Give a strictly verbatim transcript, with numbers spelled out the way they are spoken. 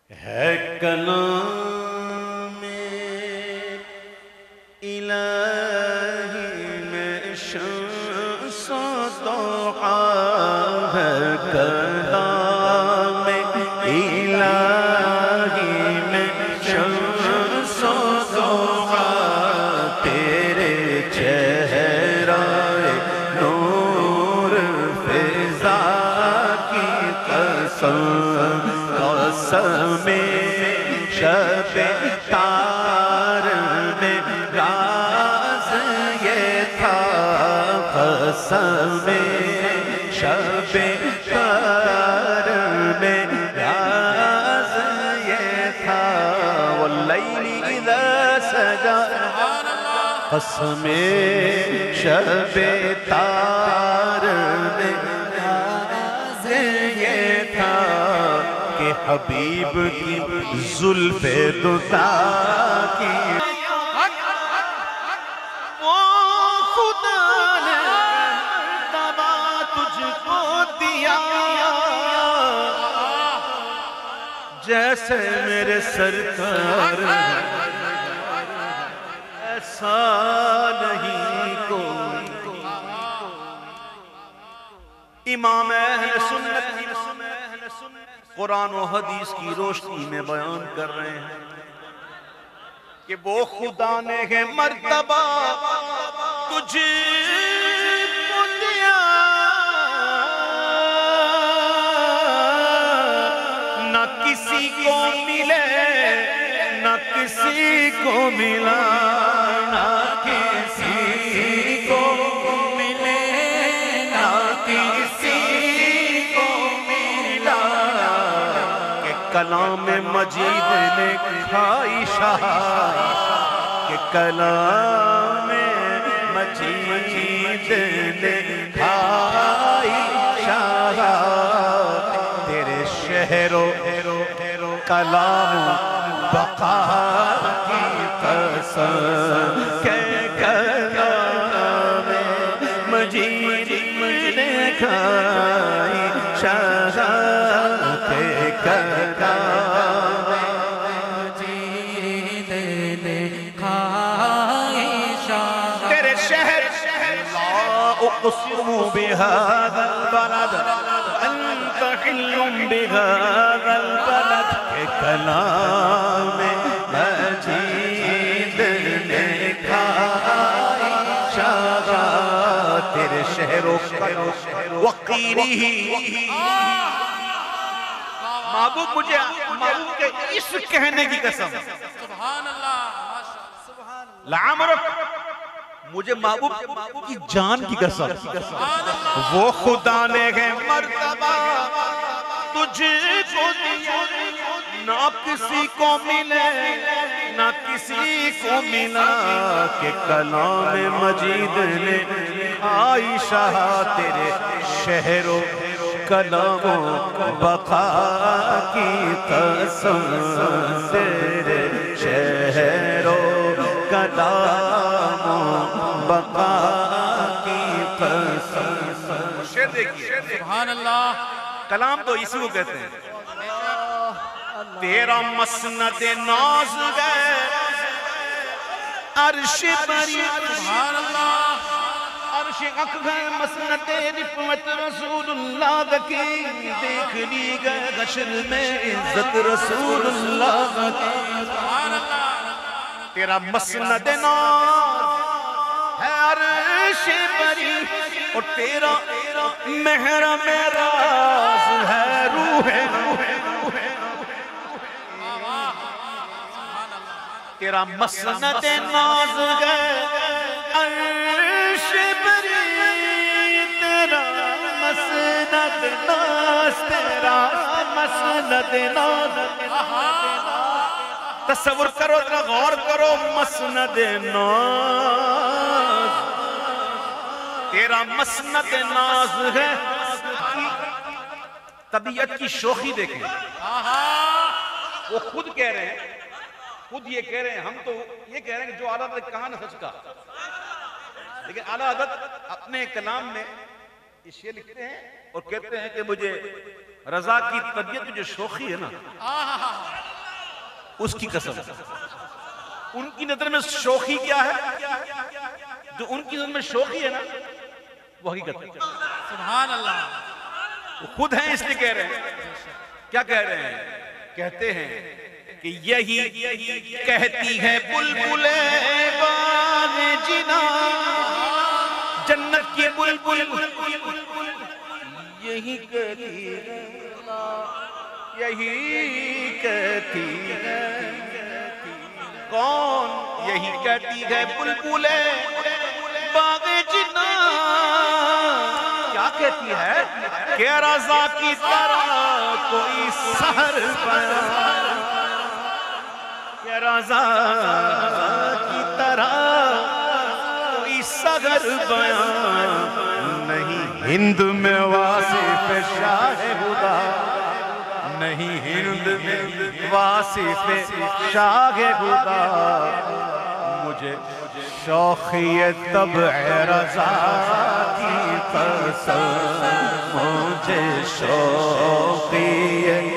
ہے کلام الہی میں شمس و ضحا ہے کلام الہی میں شمس و ضحا تیرے چہرہ نور فضا کی قسم قسم شب تار میں راز یہ تھا قسم شب تار میں راز یہ تھا واللیل اذا سجا قسم شب تار میں راز یہ تھا کہ حبیب کی زلف دوتا کی وہ خدا نے مرتبہ تجھ کو دیا جیسے میرے سرکار ایسا نہیں کوئی امام اہل سنت قرآن و حدیث کی روشنی میں بیان کر رہے ہیں کہ وہ خدا نے ہے مرتبہ تجھ کو دیا نہ کسی کو ملے نہ کسی کو ملا نہ کسی کو ملے نہ کسی کلام مجید نے کھائی شاہ کہ کلام مجید نے کھائی شاہ تیرے شہر و کلام بقا کی قسم کہ کلام مجید نے کھائی شاہ کہ کلام مجید نے کھائی شاہ تیرے شہر لا اقسم بهذا البلد انت حل بهذا البلد کہ کلام مجید نے کھائی شاہ تیرے شہر و وقیرہ محبوب مجھے محبوب کے اس کہنے کی قسم سبحان اللہ لعمرک مجھے محبوب کی جان کی قسم وہ خدا نے ہے مرتبہ تجھ کو دیا نہ کسی کو ملے نہ کسی کو ملا کہ کلام مجید نے آئی شاہ تیرے شہر و کلام بقا کی قسم تیرے شہر و کلام بقا کی قسم شعر دیکھئے سبحان اللہ کلام تو اسی کو کہتے ہیں تیرا مسند ناز گئے عرش بری سبحان اللہ عرش اکبر مسند رفعت رسول اللہ کی دیکھ لی گئے غشر میں عزت رسول اللہ کی تیرا مسند ناز ہے عرش بری اور تیرا محرم راز ہے روح تیرا مسند ناز گئے عرش بری تیرا مسند ناز تیرا مسند ناز تصور کرو غور کرو مسند ناز تیرا مسند ناز ہے طبیعت کی شوخی دیکھیں وہ خود کہہ رہے ہیں خود یہ کہہ رہے ہیں ہم تو یہ کہہ رہے ہیں کہ جو اعلیٰ حضرت کہا نہ سچ کا لیکن اعلیٰ حضرت اپنے کلام میں یہ شعر لکھتے ہیں اور کہتے ہیں کہ مجھے رضا کی طبیعت میں جو شوخی ہے نا اس کی قسم. ان کی نظر میں شوخی کیا ہے؟ جو ان کی نظر میں شوخی ہے نا وہ حقیقت ہے. سبحان اللہ. وہ خود ہیں اس لیے کہہ رہے ہیں. کیا کہہ رہے ہیں؟ کہتے ہیں کہ یہی کہتی ہے بلبل باغ جنا، جنت کی بلبل یہی کہتی ہے، یہی کہتی ہے. کون یہی کہتی ہے بلبل باغ جنا؟ کیا کہتی ہے؟ کہ رضا کی طرح کوئی سحر بیان، کہ رضا کی طرح کوئی سحر بیان نہیں. ہند میں واصف شاہ خدا، نہیں ہند میں واصف شاہ خدا. مجھے شوخی طبع رضا کی پسند، مجھے شوخی